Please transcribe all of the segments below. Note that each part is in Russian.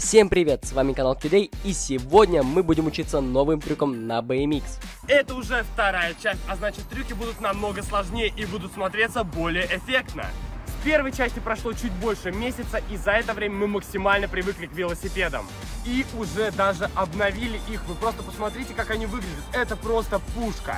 Всем привет, с вами канал Today, и сегодня мы будем учиться новым трюкам на BMX. Это уже вторая часть, а значит трюки будут намного сложнее и будут смотреться более эффектно. С первой части прошло чуть больше месяца, и за это время мы максимально привыкли к велосипедам. И уже даже обновили их, вы просто посмотрите, как они выглядят. Это просто пушка.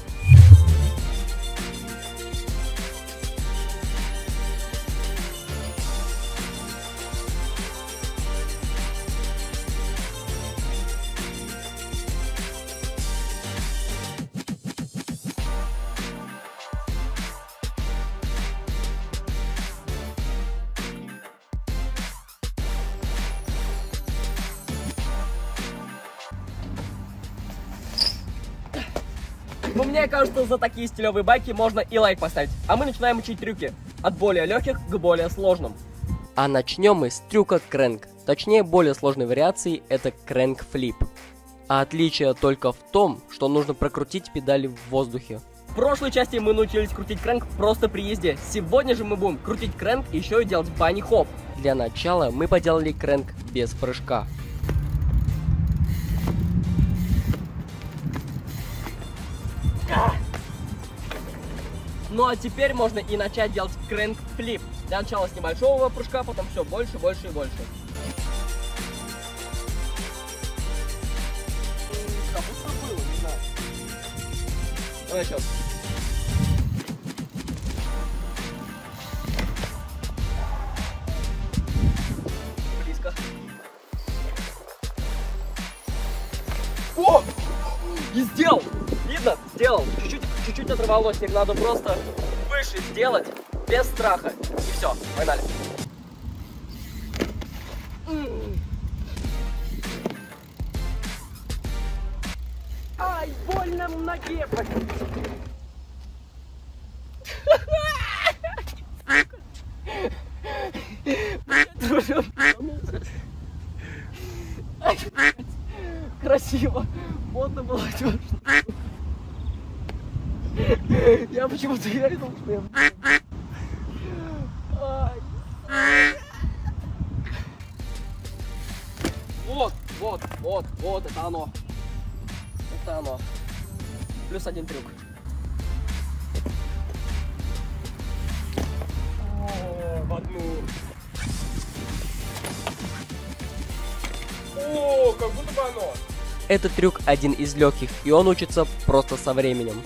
Но мне кажется, за такие стилевые байки можно и лайк поставить. А мы начинаем учить трюки. От более легких к более сложным. А начнем мы с трюка крэнк. Точнее, более сложной вариации это крэнк флип. А отличие только в том, что нужно прокрутить педали в воздухе. В прошлой части мы научились крутить крэнк просто при езде. Сегодня же мы будем крутить крэнк и еще и делать банни хоп. Для начала мы поделали крэнк без прыжка. Ну а теперь можно и начать делать крэнк флип. Для начала с небольшого прыжка, потом все больше, больше и больше. Как будто было, не знаю. Давай сейчас. Близко. О! И сделал! Видно? Сделал. Чуть-чуть оторвалось. Теперь надо просто выше сделать, без страха. И все, погнали. Ай, больно в ноге. Красиво. Модно было. Я почему-то верил, что я... Вот, это оно. Это оно. Плюс один трюк. О, в одну. О, как будто бы оно. Этот трюк один из легких, и он учится просто со временем.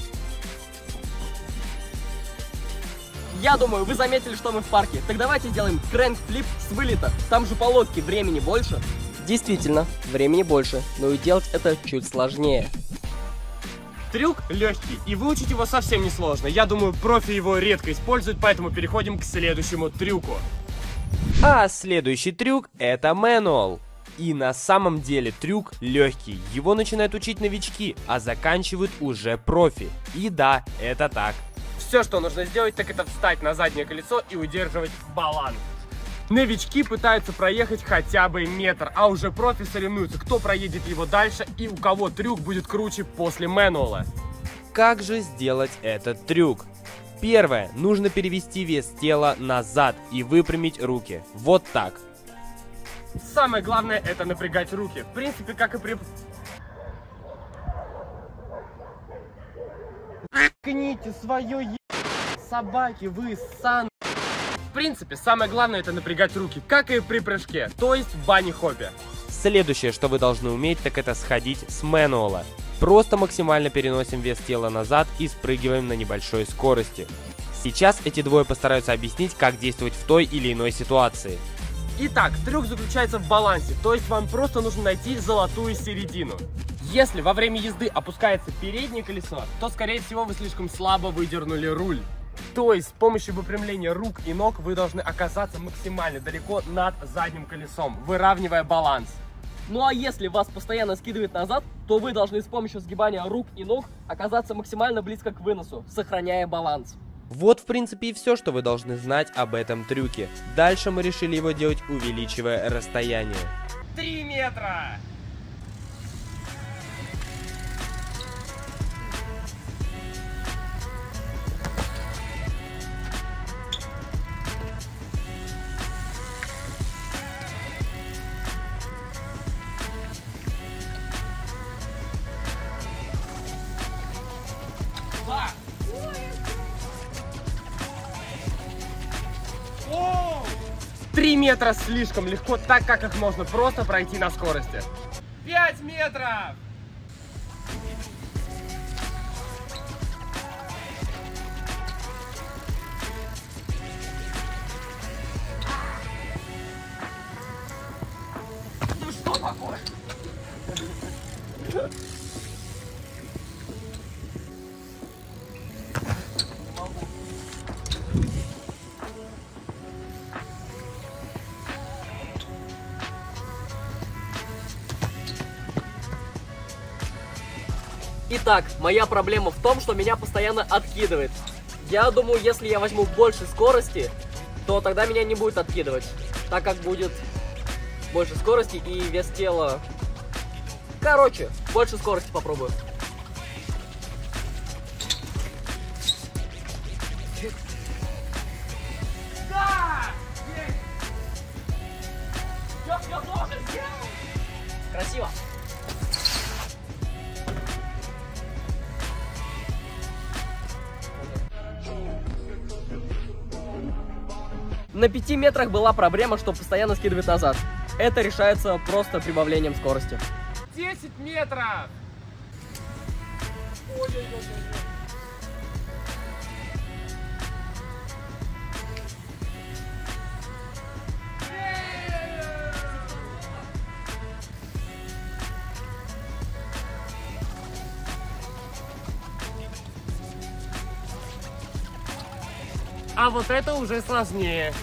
Я думаю, вы заметили, что мы в парке. Так давайте сделаем крэнк флип с вылета. Там же по лодке времени больше. Действительно, времени больше, но и делать это чуть сложнее. Трюк легкий, и выучить его совсем не сложно. Я думаю, профи его редко используют, поэтому переходим к следующему трюку. А следующий трюк это мануал. И на самом деле трюк легкий. Его начинают учить новички, а заканчивают уже профи. И да, это так. Все, что нужно сделать, так это встать на заднее колесо и удерживать баланс. Новички пытаются проехать хотя бы метр, а уже профи соревнуются, кто проедет его дальше и у кого трюк будет круче после мануала. Как же сделать этот трюк? Первое, нужно перевести вес тела назад и выпрямить руки. Вот так. Самое главное это напрягать руки. В принципе, как и при... Кните свое собаки, вы сан... В принципе, самое главное это напрягать руки, как и при прыжке, то есть в банни-хопе. Следующее, что вы должны уметь, так это сходить с мануала. Просто максимально переносим вес тела назад и спрыгиваем на небольшой скорости. Сейчас эти двое постараются объяснить, как действовать в той или иной ситуации. Итак, трюк заключается в балансе, то есть вам просто нужно найти золотую середину. Если во время езды опускается переднее колесо, то скорее всего вы слишком слабо выдернули руль. То есть с помощью выпрямления рук и ног вы должны оказаться максимально далеко над задним колесом, выравнивая баланс. Ну а если вас постоянно скидывает назад, то вы должны с помощью сгибания рук и ног оказаться максимально близко к выносу, сохраняя баланс. Вот в принципе и все, что вы должны знать об этом трюке. Дальше мы решили его делать, увеличивая расстояние. 3 метра! 3 метра слишком легко, так как их можно просто пройти на скорости. 5 метров! Ну что такое? Итак, моя проблема в том, что меня постоянно откидывает. Я думаю, если я возьму больше скорости, то тогда меня не будет откидывать, так как будет больше скорости и вес тела. Короче, больше скорости попробую. Да! Я тоже сделал! Красиво! На 5 метрах была проблема, что постоянно скидывает назад. Это решается просто прибавлением скорости. 10 метров! А вот это уже сложнее.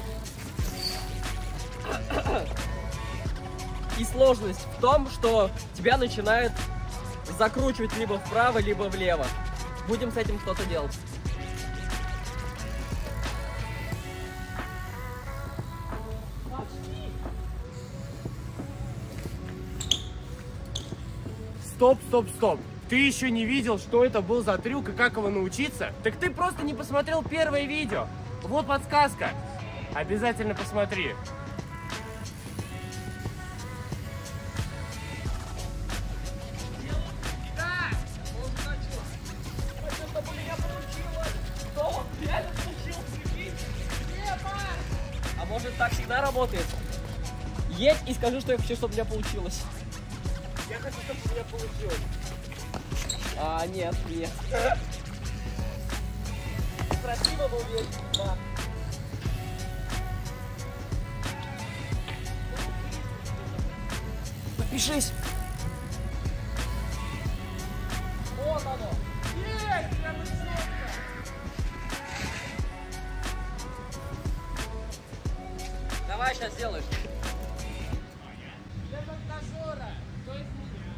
И сложность в том, что тебя начинает закручивать либо вправо, либо влево. Будем с этим что-то делать. Стоп. Ты еще не видел, что это был за трюк и как его научиться? Так ты просто не посмотрел первое видео. Вот подсказка. Обязательно посмотри. А может, так всегда работает? Едь и скажи, что я хочу, чтобы у меня получилось. Я хочу, чтобы у меня получилось. А, нет. Красиво был весь, да. Подпишись. Вот оно. Есть, прямо четко. Давай, сейчас сделаешь. Для монтажера, то есть меня.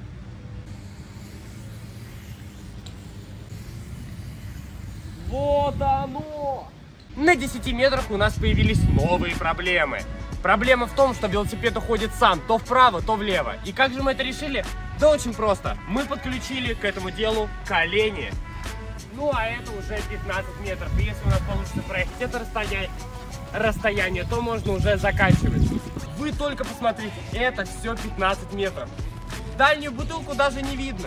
Вот оно! На 10 метрах у нас появились новые проблемы. Проблема в том, что велосипед уходит сам то вправо, то влево. И как же мы это решили? Да очень просто. Мы подключили к этому делу колени. Ну а это уже 15 метров. И если у нас получится проехать это расстояние, то можно уже заканчивать. Вы только посмотрите, это все 15 метров. Дальнюю бутылку даже не видно.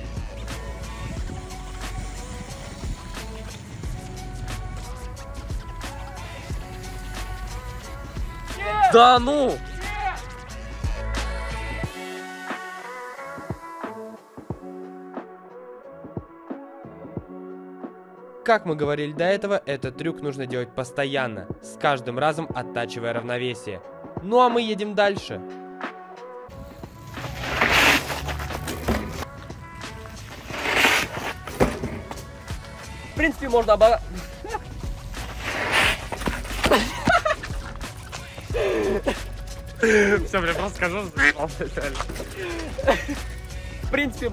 Да ну! Как мы говорили до этого, этот трюк нужно делать постоянно, с каждым разом оттачивая равновесие. Ну а мы едем дальше. В принципе, можно Все, я просто скажу. В принципе,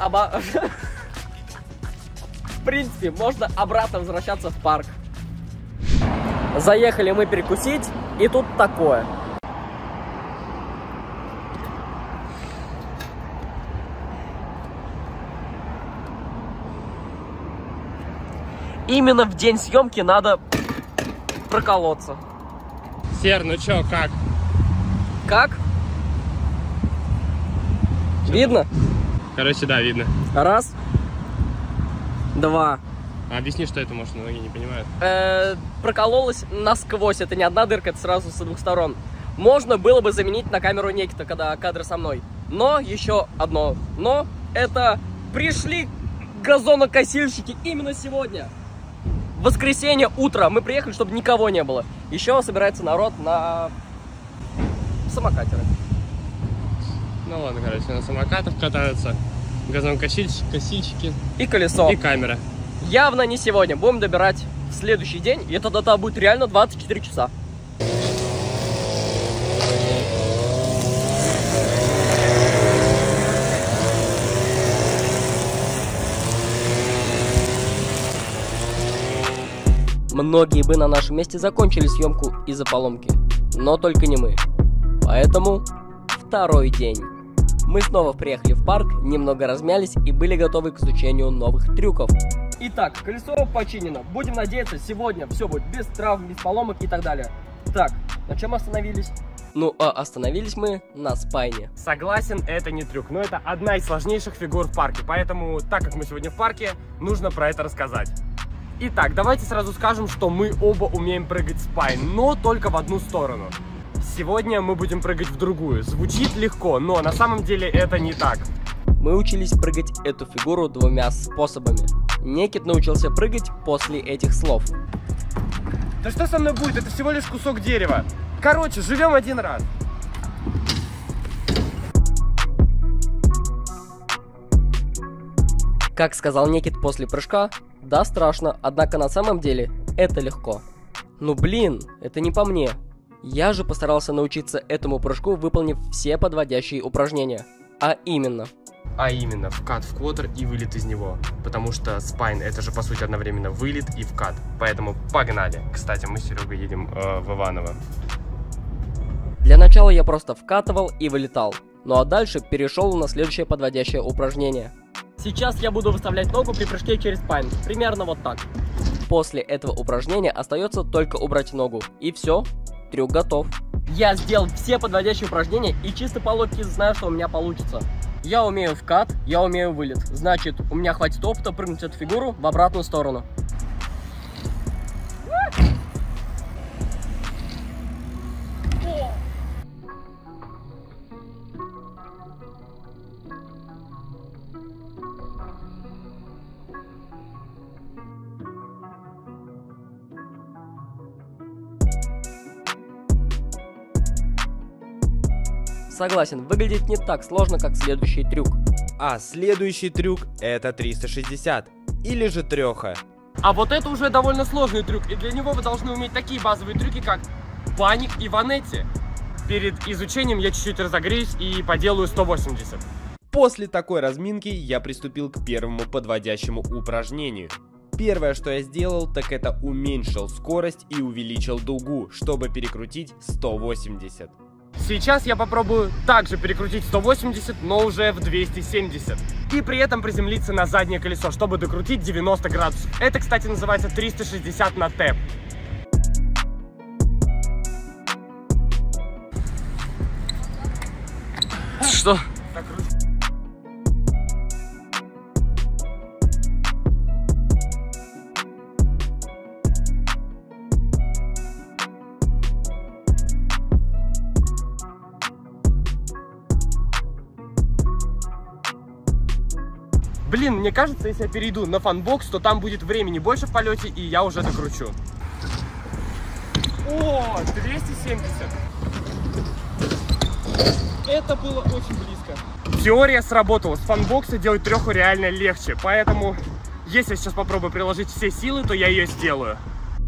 можно обратно возвращаться в парк. Заехали мы перекусить, и тут такое. Именно в день съемки надо проколоться. Сер, ну чё, как? Как? Видно? Короче, да, видно. Раз. Два. Объясни, что это, может, многие не понимают. Прокололась насквозь. Это не одна дырка, это сразу с двух сторон. можно было бы заменить на камеру Некита, когда кадры со мной. Но еще одно но, это пришли газонокосильщики именно сегодня. Воскресенье, утро. Мы приехали, чтобы никого не было. Еще собирается народ на самокатеры. Ну ладно, короче, на самокатах катаются газонокосильщики и колесо. И камера. Явно не сегодня. Будем добирать в следующий день. И это дата будет реально 24 часа. Многие бы на нашем месте закончили съемку из-за поломки, но только не мы. Поэтому второй день. Мы снова приехали в парк, немного размялись и были готовы к изучению новых трюков. Итак, колесо починено. Будем надеяться, сегодня все будет без травм, без поломок и так далее. Так, на чем остановились? Ну, остановились мы на спайне. Согласен, это не трюк, но это одна из сложнейших фигур в парке. Поэтому, так как мы сегодня в парке, нужно про это рассказать. Итак, давайте сразу скажем, что мы оба умеем прыгать спайн, но только в одну сторону. Сегодня мы будем прыгать в другую. Звучит легко, но на самом деле это не так. Мы учились прыгать эту фигуру двумя способами. Некит научился прыгать после этих слов. Да что со мной будет? Это всего лишь кусок дерева. Короче, живем один раз. Как сказал Некит после прыжка, да, страшно, однако на самом деле это легко. Ну блин, это не по мне. Я же постарался научиться этому прыжку, выполнив все подводящие упражнения. А именно, вкат в квотер и вылет из него. Потому что спайн это же по сути одновременно вылет и вкат. Поэтому погнали. Кстати, мы с Серегой едем в Иваново. Для начала я просто вкатывал и вылетал. Ну а дальше перешел на следующее подводящее упражнение. Сейчас я буду выставлять ногу при прыжке через спайн. Примерно вот так. После этого упражнения остается только убрать ногу. И все, трюк готов. Я сделал все подводящие упражнения и чисто по логике знаю, что у меня получится. Я умею вкат, я умею вылет. Значит, у меня хватит опыта прыгнуть эту фигуру в обратную сторону. Согласен, выглядит не так сложно, как следующий трюк. А следующий трюк это 360 или же треха. А вот это уже довольно сложный трюк, и для него вы должны уметь такие базовые трюки, как паник и ванетти. Перед изучением я чуть-чуть разогреюсь и поделаю 180. После такой разминки я приступил к первому подводящему упражнению. Первое, что я сделал, так это уменьшил скорость и увеличил дугу, чтобы перекрутить 180. Сейчас я попробую также перекрутить 180, но уже в 270. И при этом приземлиться на заднее колесо, чтобы докрутить 90 градусов. Это, кстати, называется 360 на тэп. Что? Блин, мне кажется, если я перейду на фанбокс, то там будет времени больше в полете, и я уже докручу. О, 270. Это было очень близко. Теория сработала. С фанбокса делать треху реально легче. Поэтому, если я сейчас попробую приложить все силы, то я ее сделаю.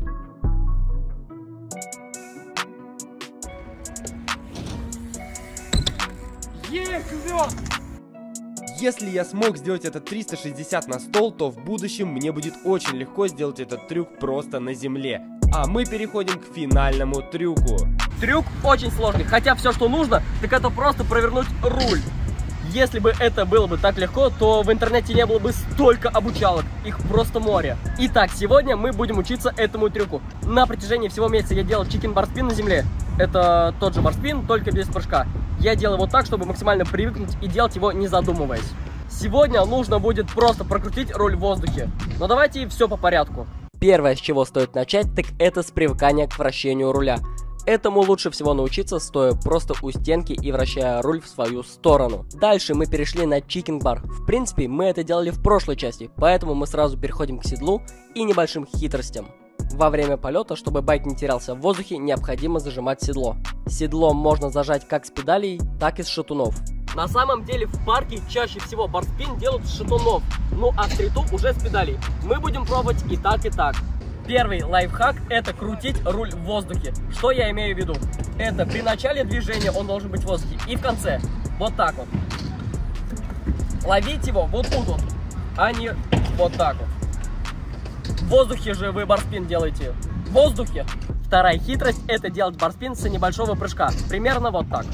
Есть, вез! Если я смог сделать этот 360 на стол, то в будущем мне будет очень легко сделать этот трюк просто на земле. А мы переходим к финальному трюку. Трюк очень сложный, хотя все, что нужно, так это просто провернуть руль. Если бы это было бы так легко, то в интернете не было бы столько обучалок, их просто море. Итак, сегодня мы будем учиться этому трюку. На протяжении всего месяца я делал чикен барспин на земле. Это тот же барспин, только без прыжка. Я делаю его так, чтобы максимально привыкнуть и делать его не задумываясь. Сегодня нужно будет просто прокрутить руль в воздухе. Но давайте все по порядку. Первое, с чего стоит начать, так это с привыкания к вращению руля. Этому лучше всего научиться, стоя просто у стенки и вращая руль в свою сторону. Дальше мы перешли на чикинг-бар. В принципе, мы это делали в прошлой части, поэтому мы сразу переходим к седлу и небольшим хитростям. Во время полета, чтобы байк не терялся в воздухе, необходимо зажимать седло. Седло можно зажать как с педалей, так и с шатунов. На самом деле в парке чаще всего барспин делают с шатунов, ну а в стриту уже с педалей. Мы будем пробовать и так, и так. Первый лайфхак – это крутить руль в воздухе. Что я имею в виду? Это при начале движения он должен быть в воздухе и в конце. Вот так вот. Ловить его вот тут вот, а не вот так вот. В воздухе же вы барспин делаете. В воздухе. Вторая хитрость – это делать барспин с небольшого прыжка. Примерно вот так.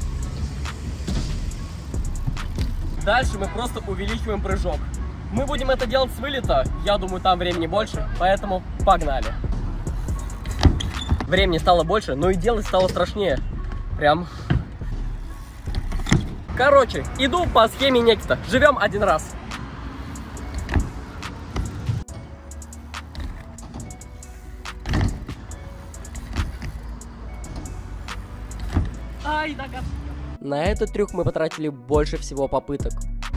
Дальше мы просто увеличиваем прыжок. Мы будем это делать с вылета, я думаю, там времени больше, поэтому погнали. Времени стало больше, но и делать стало страшнее. Прям. Короче, иду по схеме Некста. Живем один раз. Ай, да. На этот трюк мы потратили больше всего попыток.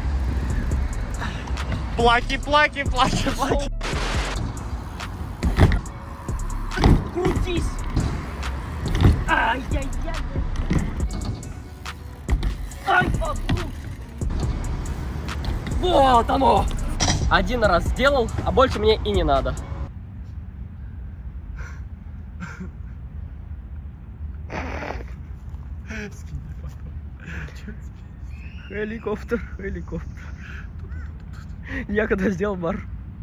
Плаки. Крутись! Ай-яй-яй! Ай, вот оно! Один раз сделал, а больше мне и не надо. Helikopter. Я когда сделал бар.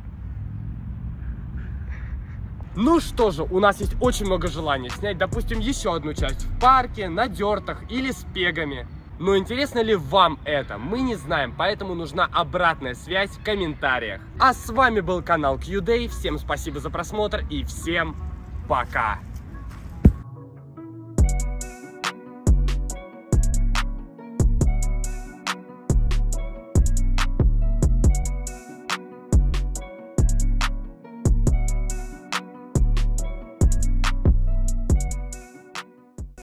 Ну что же, у нас есть очень много желаний снять, допустим, еще одну часть в парке, на дёртах или с пегами. Но интересно ли вам это? Мы не знаем, поэтому нужна обратная связь в комментариях. А с вами был канал Q-Day. Всем спасибо за просмотр и всем пока!